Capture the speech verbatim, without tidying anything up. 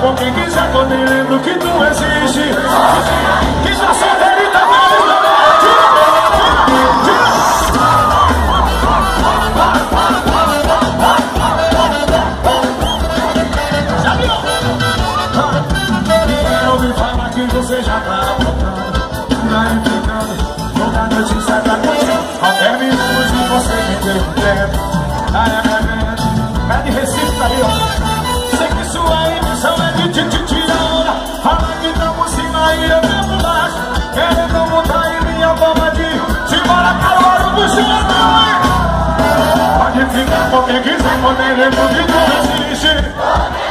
com quem quiser, tô nem lembro que tu existe. Que já solteiro e tá feliz. Já viu? Eu ouvi falar que você já tá voltando, por aí ficando, toda noite sai pra casa. Ao terminamos e você me deu um tempo. Ai, ai, ai, é de Recife, tá aí, ó. Sei que sua intenção é de te, te tirar onda. Fala que tamo cima e eu mesmo baixo, querendo mudar em minha forma de se embora, calor do chão. Pode ficar com quem quiser, quando nem lembro que tu existe.